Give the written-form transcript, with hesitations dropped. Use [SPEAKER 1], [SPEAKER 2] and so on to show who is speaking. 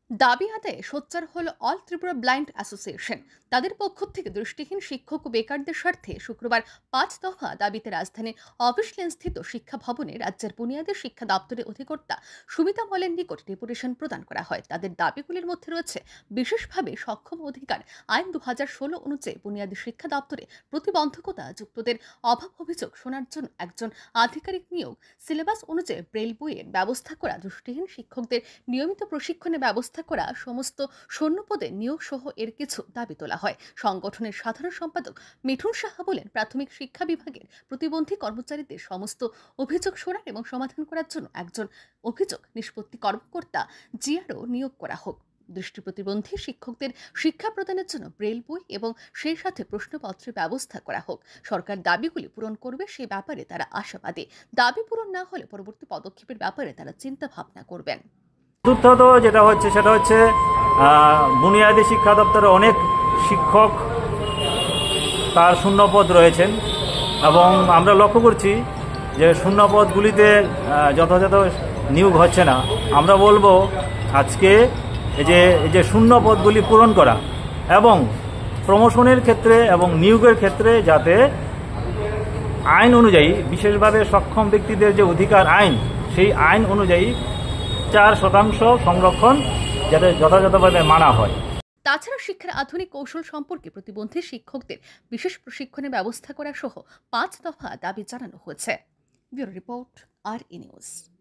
[SPEAKER 1] দাবি আদায়ে সোচ্চার হল অল ত্রিপুরা ব্লাইন্ড অ্যাসোসিয়েশন। তাদের পক্ষ থেকে দৃষ্টিহীন শিক্ষক ও বেকারদের স্বার্থে শুক্রবার 5 দফা দাবিতে রাজধানীর অফিস লেন স্থিত শিক্ষা ভবনে রাজ্যের বুনিয়াদী শিক্ষা দপ্তরের অধিকর্তা সুমিতা মলের নিকট ডেপুটেশন প্রদান করা হয়। তাদের দাবিগুলির মধ্যে রয়েছে বিশেষভাবে সক্ষম অধিকার আইন 2016 অনুযায়ী বুনিয়াদী শিক্ষা দপ্তরে প্রতিবন্ধকতা যুক্তদের অভাব অভিযোগ শোনার জন্য একজন আধিকারিক নিয়োগ, সিলেবাস অনুযায়ী ব্রেল বইয়ের ব্যবস্থা করা, দৃষ্টিহীন শিক্ষকদের নিয়মিত প্রশিক্ষণের ব্যবস্থা করা, সমস্ত শূন্যপদে নিয়োগ সহ এর কিছু দাবি তোলা হয়। সংগঠনের সাধারণ সম্পাদক মিঠুন সাহা বলেন, প্রাথমিক শিক্ষা বিভাগের প্রতিবন্ধী কর্মচারীদের সমস্ত অভিযোগ শোনার এবং সমাধান করার জন্য একজন অভিযোগ নিষ্পত্তি কর্মকর্তা জিআরও নিয়োগ করা হোক। দৃষ্টি প্রতিবন্ধী শিক্ষকদের শিক্ষা প্রদানের জন্য ব্রেল বই এবং সেই সাথে প্রশ্নপত্রের ব্যবস্থা করা হোক। সরকার দাবিগুলি পূরণ করবে সে ব্যাপারে তারা আশাবাদী। দাবি পূরণ না হলে পরবর্তী পদক্ষেপের ব্যাপারে তারা চিন্তা ভাবনা করবেন।
[SPEAKER 2] চতুর্থত যেটা হচ্ছে সেটা হচ্ছে বুনিয়াদী শিক্ষা দপ্তরে অনেক শিক্ষক তার শূন্যপদ রয়েছেন এবং আমরা লক্ষ্য করছি যে শূন্যপদগুলিতে যথাযথ নিয়োগ হচ্ছে না। আমরা বলবো আজকে এই যে শূন্যপদগুলি পূরণ করা এবং প্রমোশনের ক্ষেত্রে এবং নিয়োগের ক্ষেত্রে যাতে আইন অনুযায়ী, বিশেষভাবে সক্ষম ব্যক্তিদের যে অধিকার আইন, সেই আইন অনুযায়ী 4% সংরক্ষণ যাতে যথাযথভাবে মানা হয়।
[SPEAKER 1] তাছাড়া শিক্ষার আধুনিক কৌশল সম্পর্কে প্রতিবন্ধী শিক্ষকদের বিশেষ প্রশিক্ষণের ব্যবস্থা করা সহ 5 দফা দাবি জানানো হয়েছে। Bureau report, RE news.